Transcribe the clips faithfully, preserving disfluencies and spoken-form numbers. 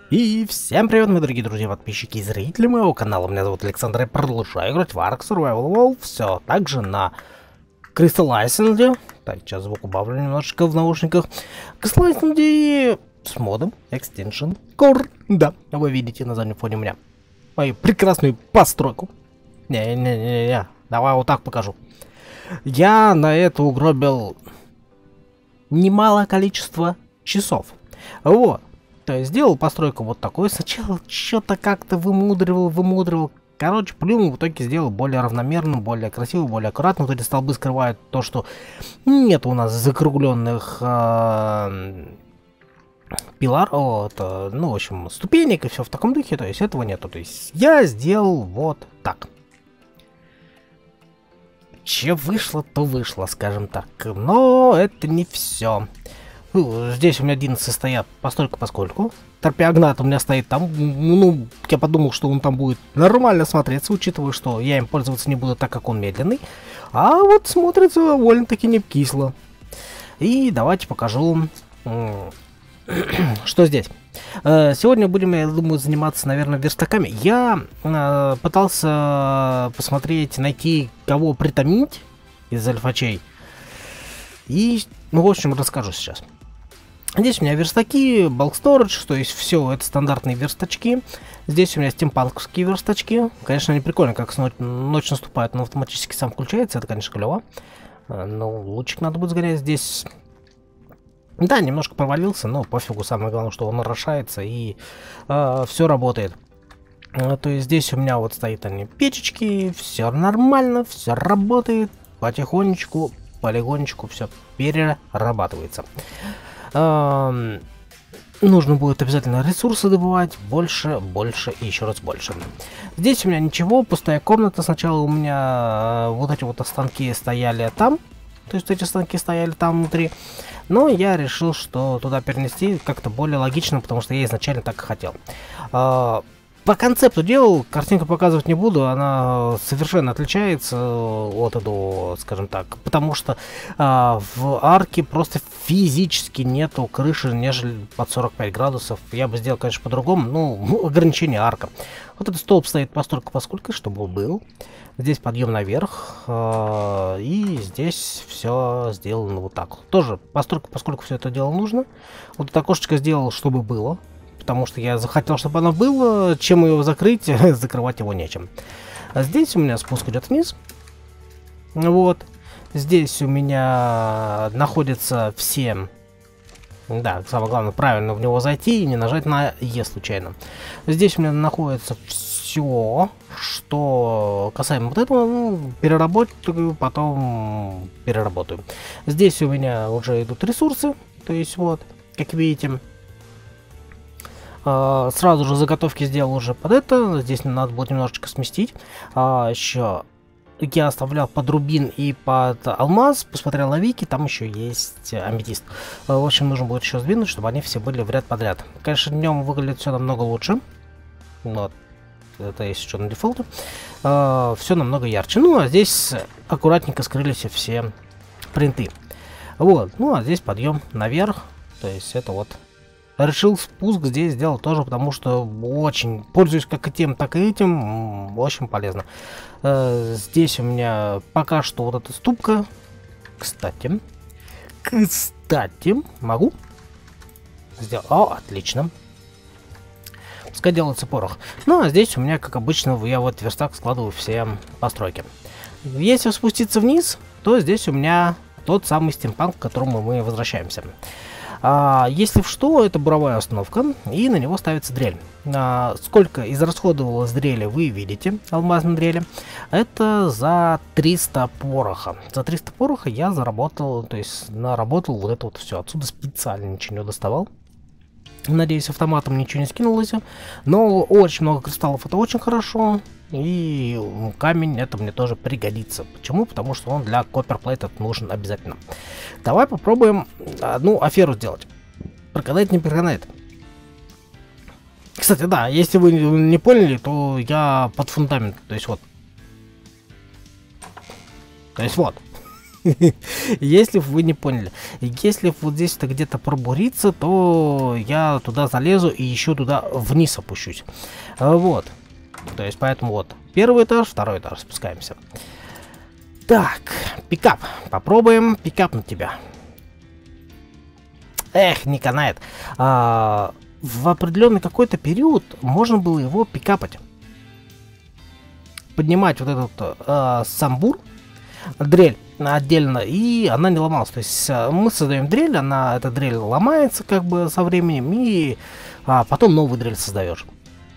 И всем привет, мои дорогие друзья, подписчики и зрители моего канала. Меня зовут Александр, я продолжаю играть в Ark Survival Evolved. Все также на Crystal Island. Так, сейчас звук убавлю немножечко в наушниках. Crystal Island с модом Extension Core. Да, вы видите на заднем фоне у меня мою прекрасную постройку. Не-не-не-не, давай вот так покажу. Я на это угробил немалое количество часов. Вот. То есть сделал постройку вот такой. Сначала что-то как-то вымудривал, вымудривал. Короче, плюнул, в итоге сделал более равномерным, более красивым, более аккуратным. Вот эти столбы скрывают то, что нет у нас закругленных э, пилар, вот, э, ну, в общем, ступенек и все в таком духе. То есть этого нету. То есть я сделал вот так. Че вышло, то вышло, скажем так. Но это не все. Здесь у меня одиннадцать стоят постольку поскольку. Торпеогнат у меня стоит там. Ну, я подумал, что он там будет нормально смотреться, учитывая, что я им пользоваться не буду, так как он медленный. А вот смотрится довольно-таки не кисло. И давайте покажу, что здесь. Сегодня будем, я думаю, заниматься, наверное, верстаками. Я э, пытался посмотреть, найти, кого притомить из альфачей. И, ну, в общем, расскажу сейчас. Здесь у меня верстаки, bulk storage, то есть все это стандартные верстачки. Здесь у меня стимпанковские верстачки. Конечно, они прикольно, как ночь, ночь наступает, но автоматически сам включается. Это, конечно, клево. Но лучик надо будет сгонять здесь. Да, немножко провалился, но пофигу. Самое главное, что он орошается и э, все работает. То есть здесь у меня вот стоит они печечки, все нормально, все работает. Потихонечку, полигонечку все перерабатывается. Эм, нужно будет обязательно ресурсы добывать. Больше, больше и еще раз больше. Здесь у меня ничего, пустая комната. Сначала у меня э, вот эти вот станки стояли там. То есть эти станки стояли там внутри. Но я решил, что туда перенести как-то более логично, потому что я изначально так и хотел. Э, По концепту делал, картинку показывать не буду, она совершенно отличается от этого, скажем так, потому что а, в арке просто физически нету крыши, нежели под сорок пять градусов. Я бы сделал, конечно, по-другому, ну, ограничение арка. Вот этот столб стоит постольку поскольку, чтобы был. Здесь подъем наверх, а, и здесь все сделано вот так. Тоже постольку поскольку все это дело нужно. Вот это окошечко сделал, чтобы было. Потому что я захотел, чтобы оно было. Чем его закрыть, закрывать его нечем. А здесь у меня спуск идет вниз. Вот. Здесь у меня находятся все... Да, самое главное, правильно в него зайти и не нажать на Е случайно. Здесь у меня находится все, что касаемо вот этого. Ну, переработаю, потом переработаю. Здесь у меня уже идут ресурсы. То есть вот, как видите... Uh, сразу же заготовки сделал уже под это. Здесь надо будет немножечко сместить. Uh, еще я оставлял под рубин и под алмаз. Посмотрел на вики, там еще есть аметист. Uh, в общем, нужно будет еще сдвинуть, чтобы они все были в ряд подряд. Конечно, днем выглядит все намного лучше. Вот. Это есть еще на дефолте. Uh, все намного ярче. Ну, а здесь аккуратненько скрылись все принты. Вот. Ну, а здесь подъем наверх. То есть это вот... Решил спуск здесь сделать тоже, потому что очень пользуюсь как и тем, так и этим. Очень полезно. Э, здесь у меня пока что вот эта ступка. Кстати. Кстати. Могу? Сделать. О, отлично. Пускай делается порох. Ну, а здесь у меня, как обычно, я вот верстак складываю все постройки. Если спуститься вниз, то здесь у меня тот самый стимпанк, к которому мы возвращаемся. А, если в что, это буровая установка, и на него ставится дрель. А, сколько израсходовалось дрели, вы видите, алмазной дрели. Это за триста пороха. За триста пороха я заработал, то есть наработал вот это вот все. Отсюда специально ничего не доставал. Надеюсь, автоматом ничего не скинулось. Но очень много кристаллов, это очень хорошо. И камень это мне тоже пригодится. Почему? Потому что он для копперплейта нужен обязательно. Давай попробуем одну аферу сделать. Проканает, не проканает. Кстати, да, если вы не поняли, то я под фундамент. То есть вот. То есть вот. Если вы не поняли. Если вот здесь-то где-то пробуриться, то я туда залезу и еще туда вниз опущусь. Вот. То есть, поэтому вот. Первый этаж, второй этаж. Спускаемся. Так. Пикап. Попробуем пикап на тебя. Эх, не канает. А, в определенный какой-то период можно было его пикапать. Поднимать вот этот а, самбур. Дрель отдельно, и она не ломалась. То есть мы создаем дрель, она, эта дрель ломается как бы со временем, и а, потом новую дрель создаешь.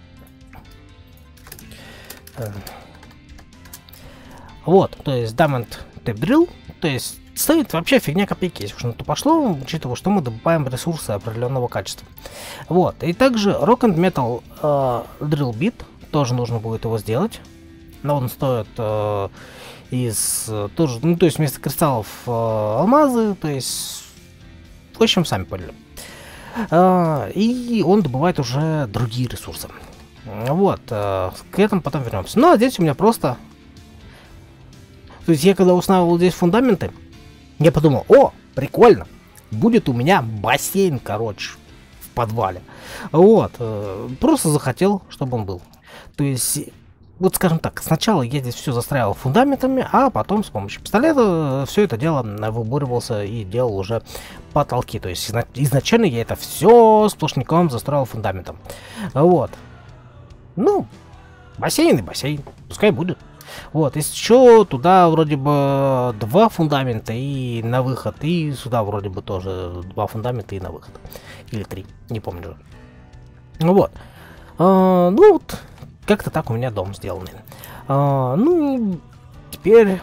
Вот, то есть Diamond Tape Drill, то есть стоит вообще фигня копейки, если уж на то пошло, учитывая, что мы добываем ресурсы определенного качества. Вот, и также Rock and Metal э, Drill Bit, тоже нужно будет его сделать, но он стоит э, из тоже, ну то есть вместо кристаллов э, алмазы, то есть, в общем, сами поняли. Э, и он добывает уже другие ресурсы. Вот, э, к этому потом вернемся. Ну а здесь у меня просто... То есть я когда устанавливал здесь фундаменты, я подумал, о, прикольно, будет у меня бассейн, короче, в подвале. Вот, э, просто захотел, чтобы он был. То есть, вот скажем так, сначала я здесь все застраивал фундаментами, а потом с помощью пистолета все это дело выбуривался и делал уже потолки. То есть изначально я это все сплошняком застроил фундаментом. Вот. Ну, бассейн и бассейн, пускай будет. Вот, есть еще туда вроде бы два фундамента и на выход, и сюда вроде бы тоже два фундамента и на выход. Или три, не помню же. Ну вот. А, ну вот, как-то так у меня дом сделанный. А, ну и теперь...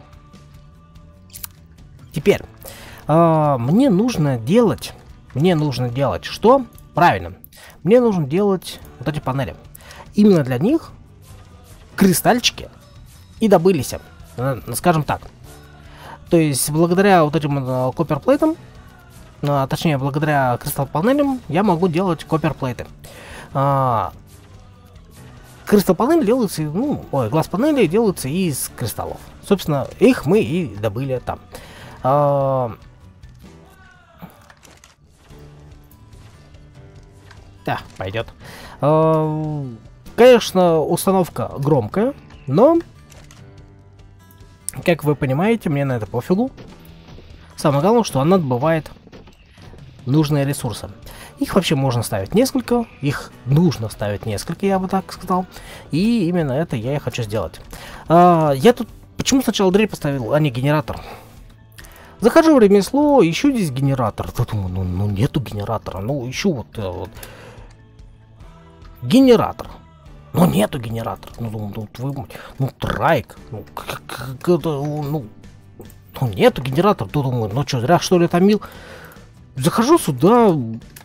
Теперь. А, мне нужно делать... Мне нужно делать что? Правильно. Мне нужно делать вот эти панели. Именно для них кристальчики и добылись, скажем так. То есть, благодаря вот этим копперплейтам, а, точнее, благодаря кристалл-панелям, я могу делать копперплейты. А, кристалл-панели делаются, ну, ой, глаз-панели делаются из кристаллов. Собственно, их мы и добыли там. А, да, пойдет. А, конечно, установка громкая, но... Как вы понимаете, мне на это пофигу. Самое главное, что она добывает нужные ресурсы. Их вообще можно ставить несколько. Их нужно ставить несколько, я бы так сказал. И именно это я и хочу сделать. А, я тут... Почему сначала дрель поставил, а не генератор? Захожу в ремесло, ищу здесь генератор. Тут думаю, ну, ну нету генератора. Ну, ищу вот... вот. Генератор. Но нету генератора. Ну, ну, ну, твою, ну, трайк. Ну, как это, ну, ну, нету генератора. То думаю, ну что, зря что ли томил. Захожу сюда.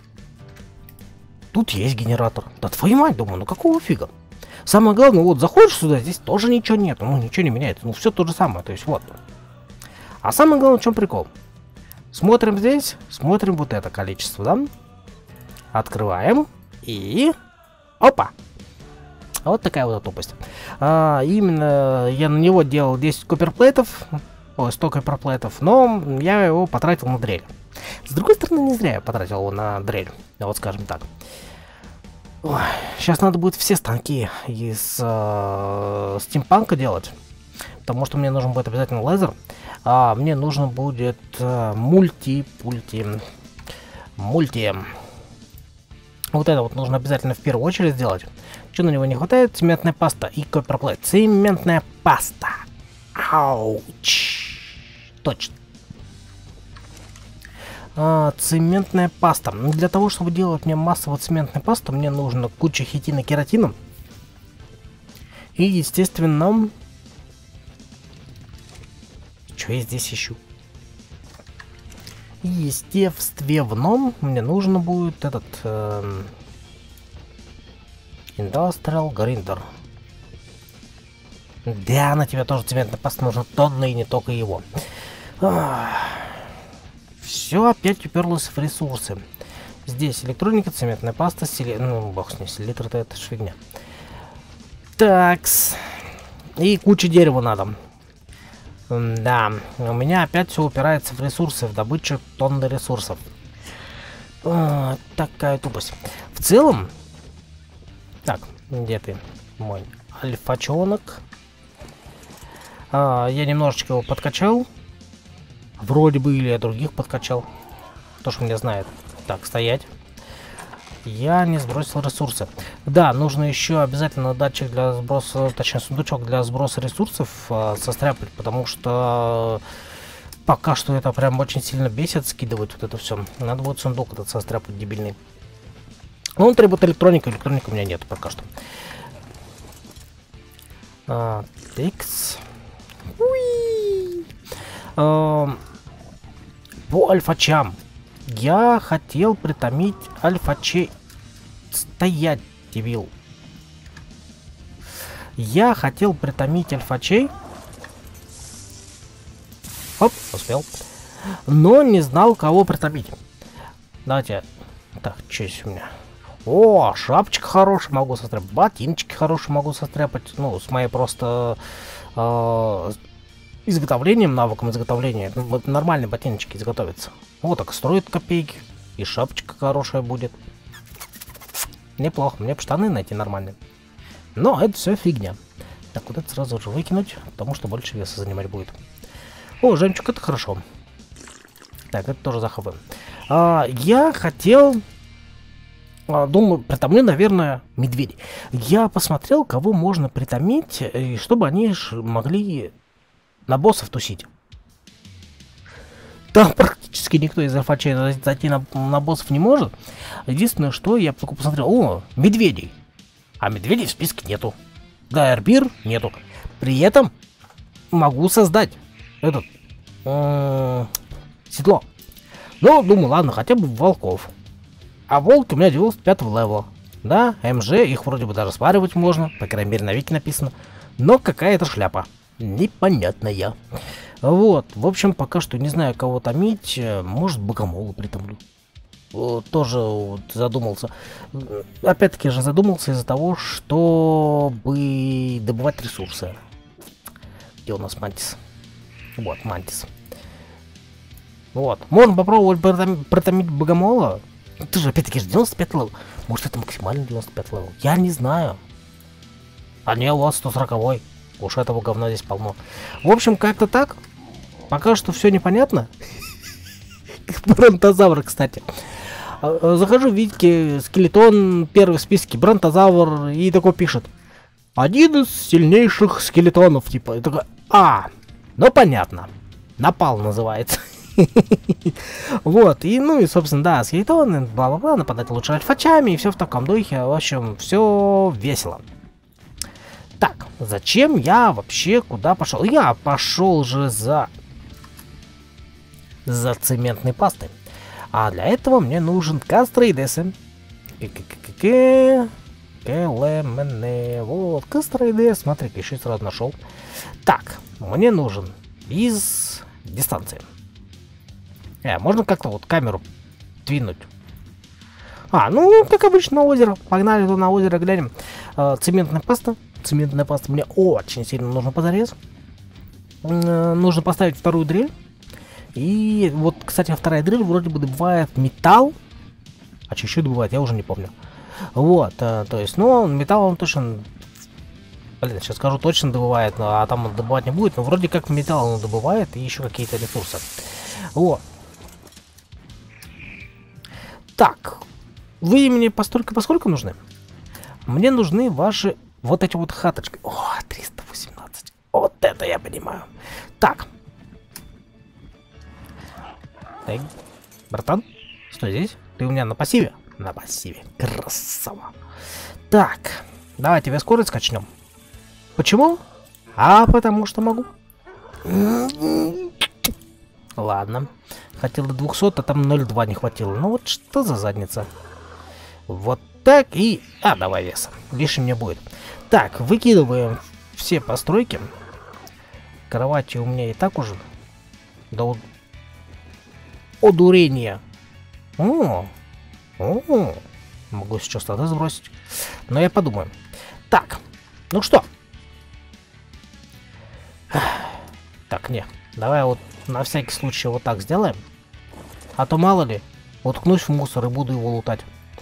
Тут есть генератор. Да твою мать, думаю, ну какого фига? Самое главное, вот заходишь сюда, здесь тоже ничего нет. Ну, ничего не меняется. Ну, все то же самое. То есть, вот. А самое главное, в чем прикол? Смотрим здесь, смотрим вот это количество, да? Открываем. И... Опа! Вот такая вот тупость. А, именно я на него делал десять копперплейтов, ой, сто копперплейтов, но я его потратил на дрель. С другой стороны, не зря я потратил его на дрель, вот скажем так. Ой, сейчас надо будет все станки из э, стимпанка делать, потому что мне нужен будет обязательно лазер, а мне нужно будет э, мульти, пульти, мульти. Вот это вот нужно обязательно в первую очередь сделать. Что на него не хватает? Цементная паста и копперплейт. Цементная паста. Ауч. Точно. А, цементная паста. Для того, чтобы делать мне массово цементную пасту, мне нужно куча хитина, кератина. И, естественно... Что я здесь ищу? Естественно, мне нужно будет этот... Э, Industrial Grinder. Да, на тебя тоже цементная паста нужна тонна и не только его. Все опять уперлось в ресурсы. Здесь электроника, цементная паста, селитр... Ну, бог с ней, селитр-то это ж фигня. Такс. И куча дерева надо. Да, у меня опять все упирается в ресурсы, в добычу тонны ресурсов. А, такая тупость. В целом... Так, где ты, мой альфачонок? А, я немножечко его подкачал. Вроде бы, или я других подкачал. Кто ж меня знает. Так, стоять. Я не сбросил ресурсы. Да, нужно еще обязательно датчик для сброса, точнее сундучок для сброса ресурсов э, состряпать, потому что пока что это прям очень сильно бесит скидывать вот это все. Надо будет сундук этот состряпать дебильный. Но он требует электроника, электроника у меня нет пока что. А, тикс. Уи. А, по альфачам. Я хотел притомить альфачей. Стоять, дебил. Я хотел притомить альфачей. Оп, успел. Но не знал, кого притомить. Давайте. Так, что есть у меня? О, шапочка хорошая могу состряпать. Ботиночки хорошие могу состряпать. Ну, с моей просто... Э изготовлением, навыком изготовления. Вот нормальные ботиночки изготовятся. Вот так строит копейки. И шапочка хорошая будет. Неплохо. Мне бы штаны найти нормальные. Но это все фигня. Так, вот это сразу же выкинуть, потому что больше веса занимать будет. О, жемчуг, это хорошо. Так, это тоже захватываем. А, я хотел... А, думаю, притомлю, наверное, медведей. Я посмотрел, кого можно притомить, и чтобы они могли... на боссов тусить. Там практически никто из альфачей зайти на, на боссов не может. Единственное, что я только посмотрел, о, медведей. А медведей в списке нету. Гайрбир нету. При этом могу создать этот э, седло. Ну, думаю, ладно, хотя бы волков. А волки у меня девяносто пятого левела. Да, МЖ, их вроде бы даже сваривать можно. По крайней мере, на вики написано. Но какая-то шляпа. Непонятная. Вот, в общем, пока что не знаю, кого томить. Может, богомола притомлю. Тоже вот задумался. Опять-таки же задумался из-за того, чтобы добывать ресурсы. Где у нас мантис? Вот, мантис. Вот. Можно попробовать протомить, протомить богомола. Ты же опять-таки же девяносто пять левел. Может, это максимально девяносто пять левел. Я не знаю. А не, у вас сто сороковой. Уж этого говна здесь полно. В общем, как-то так. Пока что все непонятно. Бронтозавр, кстати. Захожу, видите, скелетон первый в списке. Бронтозавр. И такой пишет. Один из сильнейших скелетонов. Типа. И такой, а, ну понятно. Напал называется. Вот. И, ну и, собственно, да, скелетоны, бла-бла-бла. Нападать лучше альфачами. И все в таком духе. В общем, все весело. Так, зачем я вообще куда пошел? Я пошел же за... за цементной пастой. А для этого мне нужен кастрейдесы. Вот, кастрейдес. Смотри-ка, еще сразу нашел. Так, мне нужен из дистанции. Э, можно как-то вот камеру двинуть? А, ну, как обычно, на озеро. Погнали туда на озеро, глянем. Э, цементная паста. Цементная паста мне очень сильно нужно позарез. Э, нужно поставить вторую дрель. И вот, кстати, вторая дрель вроде бы добывает металл. А что еще добывает, я уже не помню. Вот, э, то есть, ну, металл он точно... Блин, сейчас скажу, точно добывает, а там он добывать не будет. Но вроде как металл он добывает и еще какие-то ресурсы. Вот. Так. Вы мне постолько поскольку нужны? Мне нужны ваши вот эти вот хаточки. О, триста восемнадцать. Вот это я понимаю. Так. Так. Братан, стой здесь. Ты у меня на пассиве? На пассиве. Красава. Так. Давай тебе скорость качнем. Почему? А потому что могу. Ладно. Хотел до двухсот, а там ноль два не хватило. Ну вот что за задница. Вот так и... А, давай веса. Лишним не будет. Так, выкидываем все постройки. Кровати у меня и так уже. До одурения. О, о, могу сейчас тогда сбросить. Но я подумаю. Так, ну что? Так, не. Давай вот на всякий случай вот так сделаем. А то мало ли, уткнусь в мусор и буду его лутать.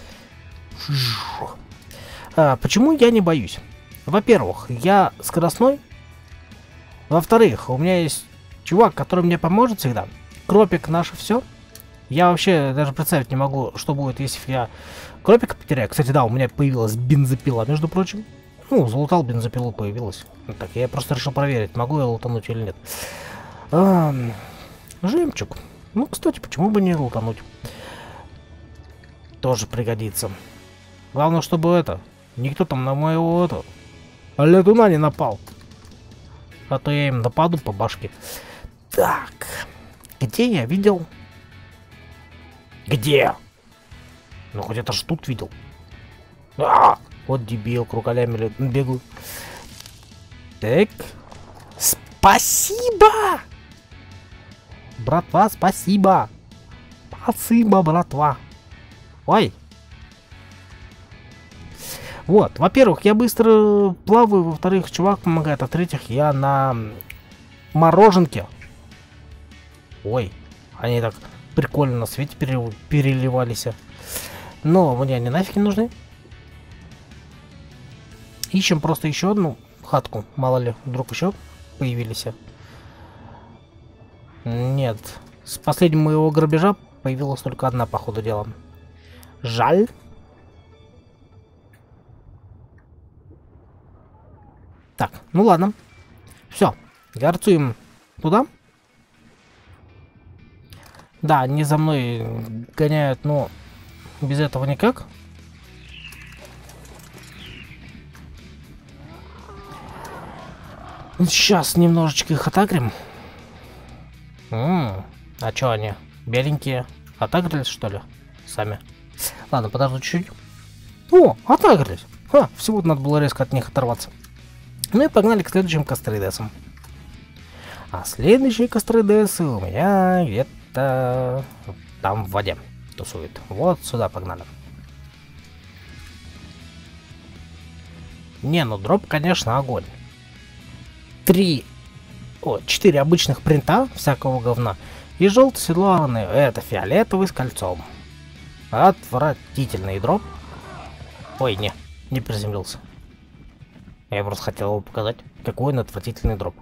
А, почему я не боюсь? Во-первых, я скоростной. Во-вторых, у меня есть чувак, который мне поможет всегда. Кропик наше все. Я вообще даже представить не могу, что будет, если я кропика потеряю. Кстати, да, у меня появилась бензопила, между прочим. Ну, залутал бензопилу, появилась. Так, я просто решил проверить, могу я лутануть или нет. А, жемчуг. Ну, кстати, почему бы не лутануть? Тоже пригодится. Главное, чтобы это... Никто там на моего это... летуна не напал. А то я им нападу по башке. Так. Где я видел? Где? Ну, хоть это ж тут видел. А, вот дебил, кругалями бегают. Так. Спасибо! Братва, спасибо! Спасибо, братва! Ой! Вот, во-первых, я быстро плаваю, во-вторых, чувак помогает, а в-третьих, я на мороженке. Ой, они так прикольно на свете пере переливались. Но мне они нафиг не нужны. Ищем просто еще одну хатку, мало ли, вдруг еще появились. Нет, с последнего моего грабежа появилась только одна, по ходу дела. Жаль. Так, ну ладно. Все, горцуем туда. Да, они за мной гоняют, но без этого никак. Сейчас немножечко их отагрим. М-м, а чё они? Беленькие. Отагрились, что ли? Сами. Ладно, подожду чуть-чуть. О, отагрились. Ха, всего-то надо было резко от них оторваться. Ну и погнали к следующим кастридесам. А следующие кастридесы у меня где-то там в воде тусуют. Вот сюда погнали. Не, ну дроп, конечно, огонь. Три, о, четыре обычных принта всякого говна. И желтый седларный, это фиолетовый с кольцом. Отвратительный дроп. Ой, не, не приземлился. Я просто хотел его показать, какой он отвратительный дроп.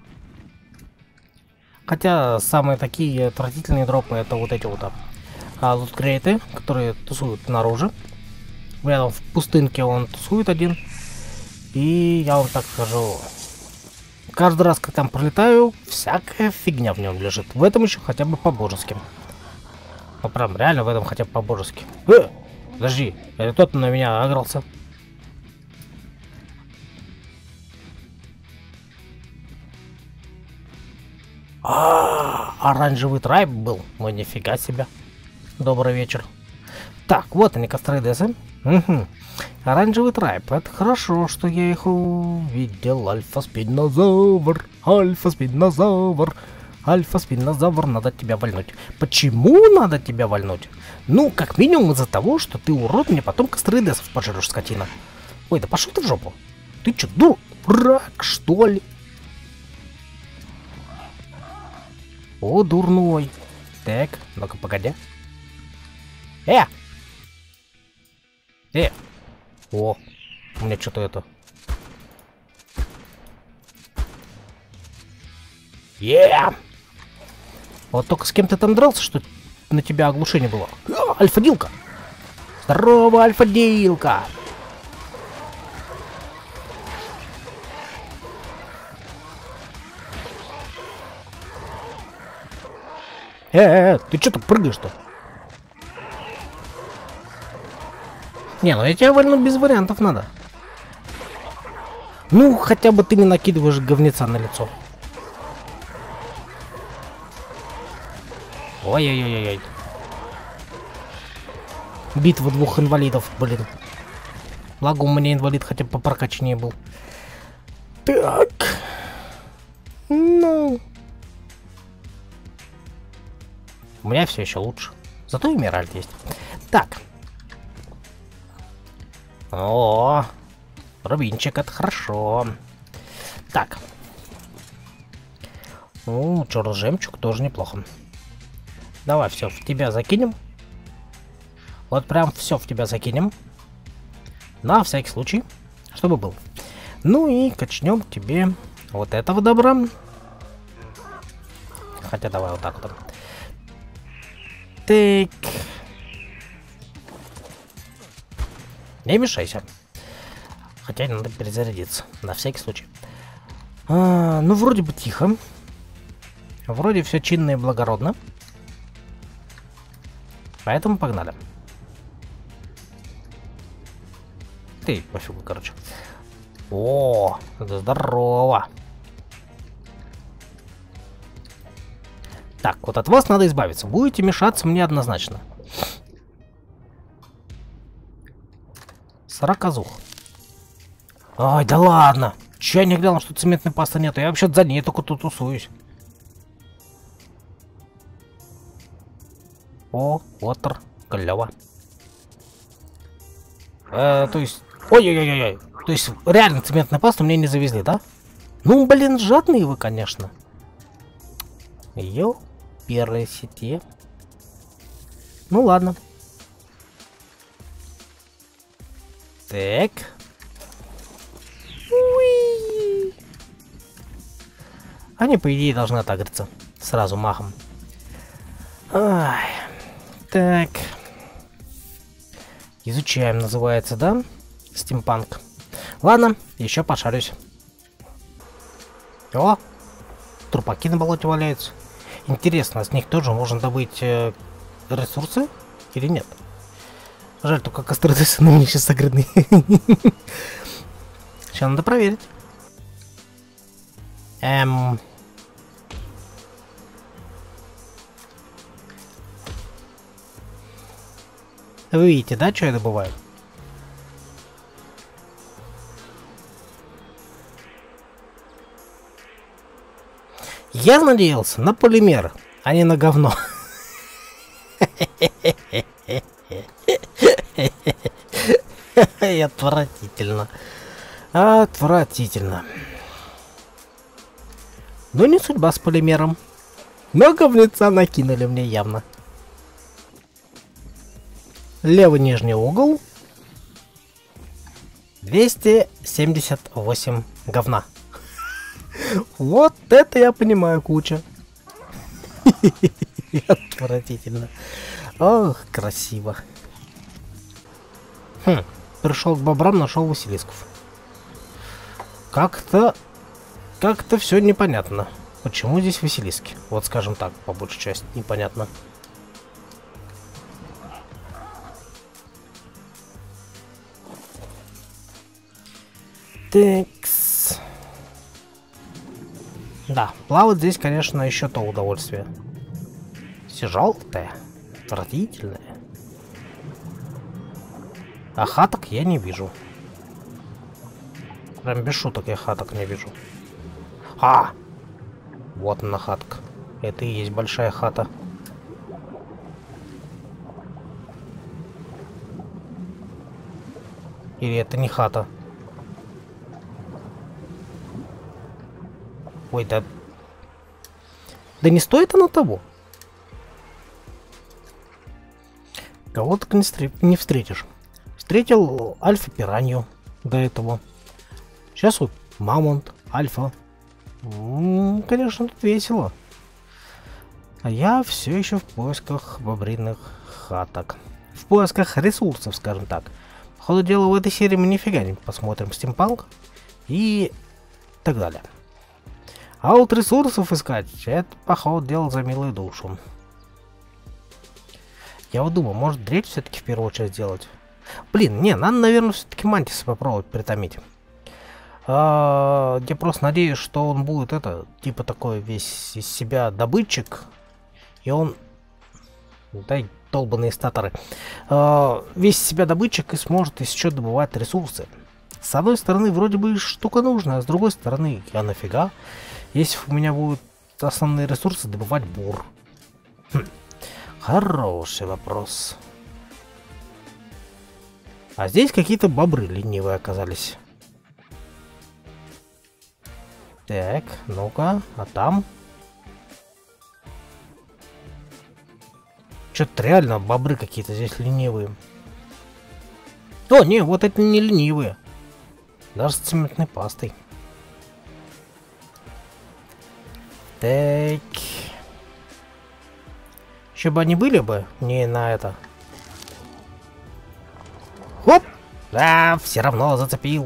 Хотя самые такие отвратительные дропы это вот эти вот а, луткрейты, которые тусуют снаружи. Рядом в пустынке он тусует один. И я вам так скажу, каждый раз, как там пролетаю, всякая фигня в нем лежит. В этом еще хотя бы по-божески. Ну прям реально в этом хотя бы по-божески. Э, подожди, это тот на меня огрался. А, оранжевый трайб был. Ну нифига себе. Добрый вечер. Так, вот они, кастридесы. Угу. Оранжевый трайб. Это хорошо, что я их увидел. Альфа-спинозавр. Альфа-спинозавр. Альфа-спинозавр. Надо тебя вальнуть. Почему надо тебя вальнуть? Ну, как минимум из-за того, что ты, урод, мне потом кастридесов пожрешь, скотина. Ой, да пошел ты в жопу. Ты чё, дурак, что ли? О, дурной. Так, ну-ка, погоди. Э! Э! О, у меня что-то это... Е! Вот только с кем ты там дрался, что на тебя оглушение было? А, альфа-дилка! Здорово, альфа-дилка! Э-э-э, ты что так прыгаешь-то? Не, ну я тебя вольну без вариантов надо. Ну, хотя бы ты не накидываешь говнеца на лицо. Ой-ой-ой-ой. Битва двух инвалидов, блин. Благо у меня инвалид хотя бы попрокачнее был. Так. Ну... У меня все еще лучше. Зато и Эмеральд есть. Так. О, рубинчик, это хорошо. Так. Ну, черный жемчуг тоже неплохо. Давай все в тебя закинем. Вот прям все в тебя закинем. На всякий случай, чтобы был. Ну и качнем тебе вот этого добра. Хотя давай вот так вот. Так. Не мешайся. Хотя надо перезарядиться. На всякий случай. А, ну, вроде бы тихо. Вроде все чинно и благородно. Поэтому погнали. Ты, пофигу, короче. О, это здорово. Так, вот от вас надо избавиться. Будете мешаться мне однозначно. Сорокозух. Ой, да ладно. Че я не глянул, что цементной пасты нету? Я вообще за ней только тут тусуюсь. О, вотер, клево. Э, то есть... Ой-ой-ой-ой. То есть реально цементную пасту мне не завезли, да? Ну, блин, жадные вы, конечно. Ё, первые сети. Ну, ладно. Так. Уи. Они, по идее, должны отагриться. Сразу махом. Ай. Так. Изучаем, называется, да? Стимпанк. Ладно, еще пошарюсь. О! Трупаки на болоте валяются. Интересно, с них тоже можно добыть э, ресурсы или нет? Жаль, только костродесы на мне сейчас согрены. Сейчас надо проверить. Эм... Вы видите, да, что я добываю? Я надеялся на полимер, а не на говно. Отвратительно. Отвратительно. Но не судьба с полимером. Но говнеца накинули мне явно. Левый нижний угол. двести семьдесят восемь говна. Вот это я понимаю, куча. Отвратительно. Ох, красиво. Хм, пришел к бобрам, нашел Василисков. Как-то... Как-то все непонятно. Почему здесь Василиски? Вот, скажем так, по большей части непонятно. Такс. Да, плавать здесь, конечно, еще то удовольствие. Все желтое, отвратительное. А хаток я не вижу. Прям без шуток я хаток не вижу. А! Вот она хатка. Это и есть большая хата. Или это не хата? Ой, да... Да не стоит оно того. Кого так не, встр... не встретишь. Встретил альфа-пиранью до этого. Сейчас вот мамонт, альфа. М-м, конечно, тут весело. А я все еще в поисках бобриных хаток. В поисках ресурсов, скажем так. По ходу дела, в этой серии мы нифига не посмотрим стимпанк и так далее. А вот ресурсов искать, это, по ходу дела, за милую душу. Я вот думаю, может дрель все-таки в первую очередь сделать. Блин, не, надо, наверное, все-таки мантиса попробовать притомить. А, я просто надеюсь, что он будет это, типа такой весь из себя добытчик. И он... Дай долбаные статоры. А, весь из себя добытчик и сможет еще добывать ресурсы. С одной стороны, вроде бы штука нужная, а с другой стороны, а нафига? Если у меня будут основные ресурсы, добывать бур. Хм. Хороший вопрос. А здесь какие-то бобры ленивые оказались. Так, ну-ка, а там? Что-то реально бобры какие-то здесь ленивые. О, не, вот это не ленивые. Даже с цементной пастой. Так. Еще бы они были бы не на это. Хоп! Да, все равно зацепил.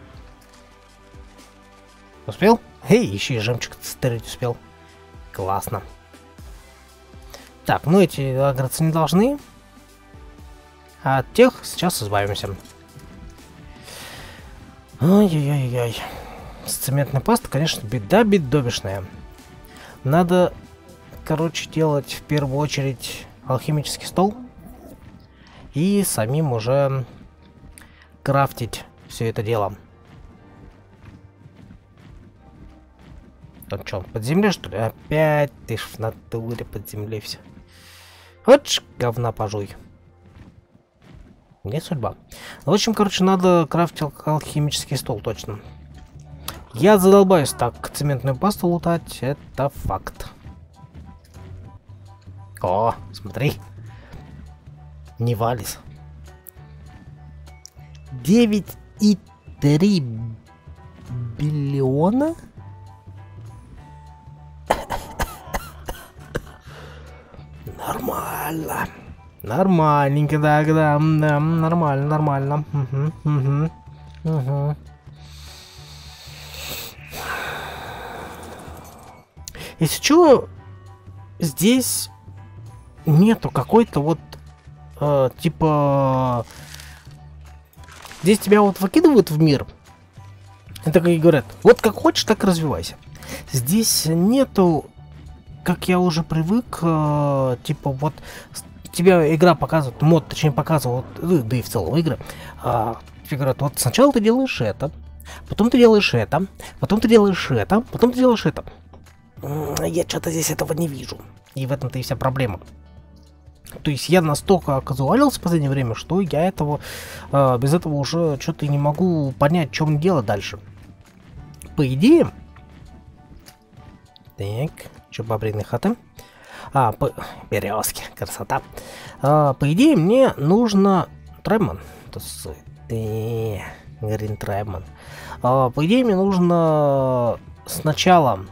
Успел? Эй, еще и жемчуг стырить успел. Классно. Так, ну эти аграться не должны. А от тех сейчас избавимся. Ой-ой-ой-ой. С цементной пастой, конечно, беда бедовищная. Надо, короче, делать в первую очередь алхимический стол. И самим уже крафтить все это дело. Там что, под землей, что ли? Опять ты ж в натуре под землей все. Вот ж говна пожуй. Не судьба. В общем, короче, надо крафтить алхимический стол, точно. Я задолбаюсь так цементную пасту лутать, это факт. О, смотри. Не валис. девять и три биллиона? Нормально. Нормальненько, да, да, да, нормально, нормально. Угу, угу, угу. Если что, здесь нету какой-то вот, э, типа, здесь тебя вот выкидывают в мир. Это как и говорят, вот как хочешь, так развивайся. Здесь нету, как я уже привык, э, типа вот тебе игра показывает, мод, точнее, показывал, да и в целом игры, э, тебе говорят, вот сначала ты делаешь это, потом ты делаешь это, потом ты делаешь это, потом ты делаешь это. Я что-то здесь этого не вижу. И в этом-то и вся проблема. То есть я настолько казуалился в последнее время, что я этого э, без этого уже что-то и не могу понять, в чем дело дальше. По идее... Так, что бобриные хаты? А, по... березки, красота. А, по идее мне нужно... Трэмон. Грин Трэмон. А, по идее мне нужно сначала...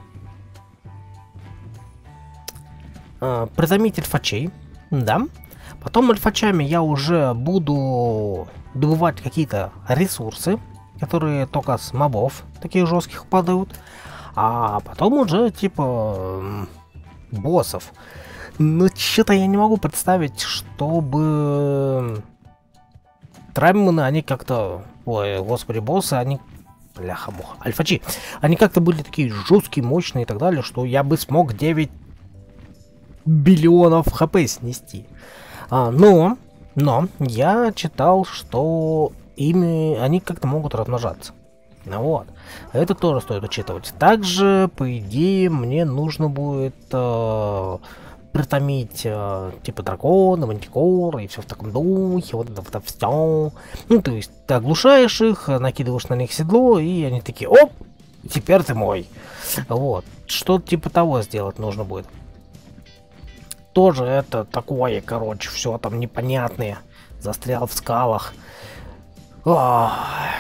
приземить альфачей, да. Потом альфачами я уже буду добывать какие-то ресурсы, которые только с мобов таких жестких падают. А потом уже типа боссов. Но что-то я не могу представить, чтобы Трэмоны, они как-то... Ой, господи, боссы, они... Бляха-муха. Альфачи. Они как-то были такие жесткие, мощные и так далее, что я бы смог девять биллионов хп снести. А, но, но я читал, что ими они как-то могут размножаться. Ну вот. Это тоже стоит учитывать. Также, по идее, мне нужно будет э, притомить э, типа дракона, мантикора и все в таком духе. Вот это, это все. Ну, то есть, ты оглушаешь их, накидываешь на них седло, и они такие: оп, теперь ты мой. Вот. Что-то типа того сделать нужно будет. Тоже это такое, короче, все там непонятное. Застрял в скалах. Ох.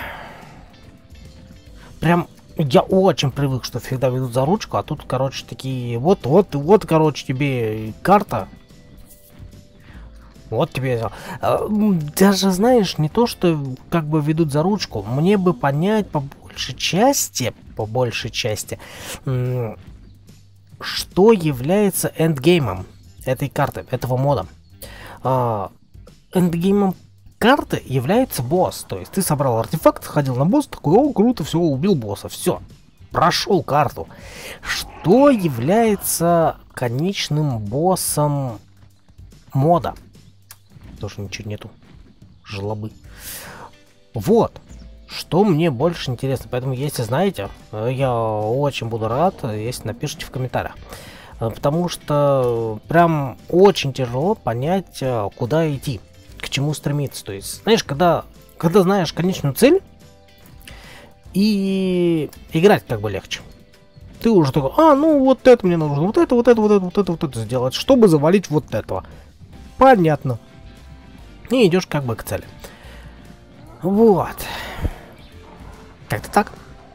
Прям я очень привык, что всегда ведут за ручку, а тут, короче, такие... Вот, вот, вот, короче, тебе карта. Вот тебе... Даже, знаешь, не то, что как бы ведут за ручку. Мне бы понять по большей части, по большей части, что является эндгеймом этой карты, этого мода. А, эндгеймом карты является босс. То есть ты собрал артефакт, ходил на босс, такой: о, круто, все, убил босса, все, прошел карту. Что является конечным боссом мода? Тоже ничего нету. Жлобы. Вот. Что мне больше интересно. Поэтому, если знаете, я очень буду рад, если напишите в комментариях. Потому что прям очень тяжело понять, куда идти, к чему стремиться. То есть, знаешь, когда, когда знаешь конечную цель, и играть как бы легче. Ты уже такой: а, ну вот это мне нужно, вот это, вот это, вот это, вот это, вот это сделать, чтобы завалить вот этого. Понятно. И идешь как бы к цели. Вот. Как-то так.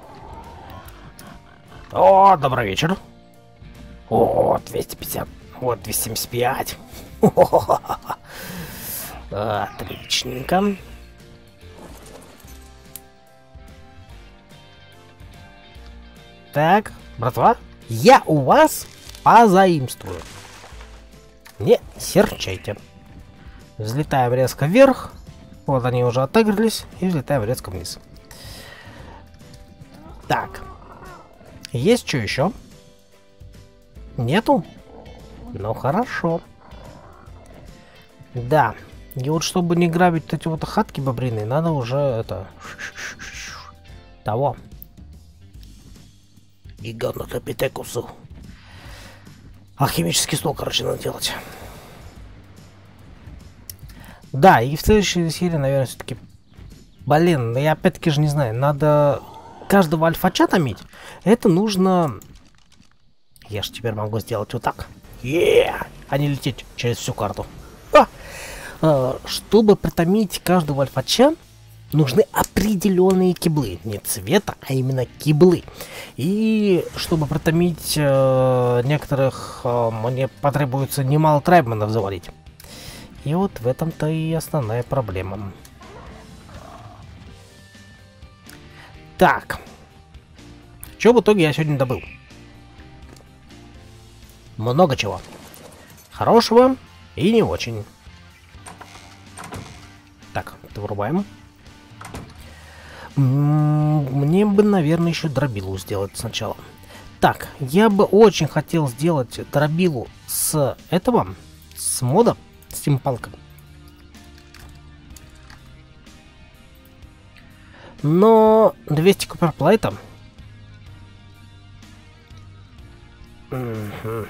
О, добрый вечер. О, двести пятьдесят. Вот, двести семьдесят пять. Отличненько. Так, братва, я у вас позаимствую. Не серчайте. Взлетаем резко вверх. Вот они уже отыгрались. И взлетаем резко вниз. Так. Есть что еще? Нету? Ну хорошо. Да. И вот чтобы не грабить эти вот хатки бобрины, надо уже это... Того. Гиганотопитекусу. Алхимический стол, короче, надо делать. Да, и в следующей серии, наверное, все-таки... Блин, я опять-таки же не знаю, надо каждого альфача томить. Это нужно... Я же теперь могу сделать вот так. Yeah! А не лететь через всю карту. А! А, чтобы протомить каждого альфача, нужны определенные киблы. Не цвета, а именно киблы. И чтобы протомить э, некоторых, э, мне потребуется немало трайбманов завалить. И вот в этом-то и основная проблема. Так. Что в итоге я сегодня добыл? Много чего. Хорошего и не очень. Так, это вырубаем. Мне бы, наверное, еще дробилу сделать сначала. Так, я бы очень хотел сделать дробилу с этого, с мода стимпанка. Но двести куперплайта. Угу.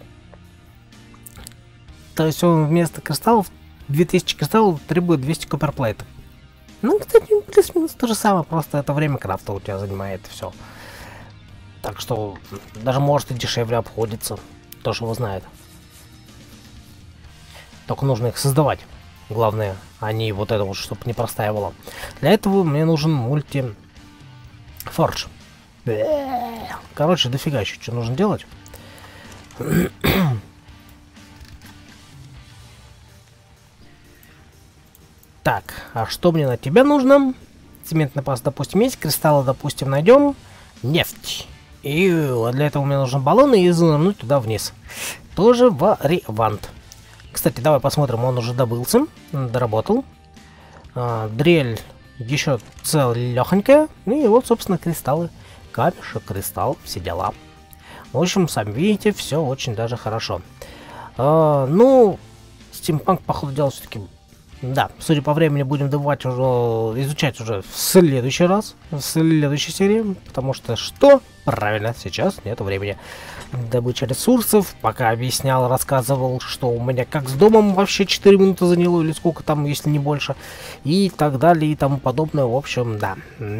То есть он вместо кристаллов, две тысячи кристаллов требует двести куперплайта. Ну, кстати, плюс-минус то же самое, просто это время крафта у тебя занимает все. Так что даже может и дешевле обходится. То, что его знает. Только нужно их создавать. Главное, а не вот это вот, чтобы не простаивало. Для этого мне нужен мульти фордж. Короче, дофига еще что нужно делать. Так, а что мне на тебя нужно? Цементный паз, допустим, есть. Кристаллы, допустим, найдем. Нефть. И для этого мне нужны баллоны и занырнуть туда вниз. Тоже вариант. Кстати, давай посмотрим, он уже добылся. Доработал. А, дрель еще целехонькая. И вот, собственно, кристаллы. Камешек, кристалл, все дела. В общем, сами видите, все очень даже хорошо. А, ну, стимпанк, походу дела, все-таки... Да, судя по времени, будем добывать уже, изучать уже в следующий раз, в следующей серии, потому что что? Правильно, сейчас нет времени. Добыча ресурсов, пока объяснял, рассказывал, что у меня как с домом вообще четыре минуты заняло, или сколько там, если не больше, и так далее, и тому подобное, в общем, да.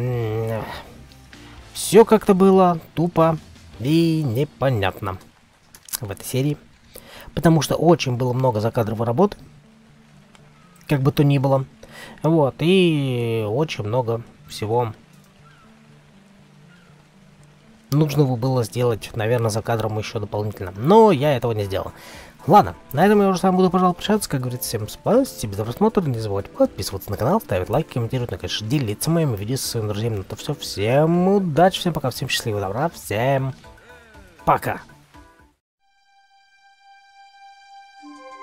Все как-то было тупо и непонятно в этой серии, потому что очень было много закадровой работы. Как бы то ни было. Вот, и очень много всего нужного было сделать, наверное, за кадром еще дополнительно. Но я этого не сделал. Ладно, на этом я уже с вами буду, пожалуй, прощаться. Как говорится, всем спасибо за просмотр. Не забывайте подписываться на канал, ставить лайки, комментировать, ну, конечно, делиться моими видео со своими друзьями. На то все. Всем удачи, всем пока, всем счастливого, добра, всем пока.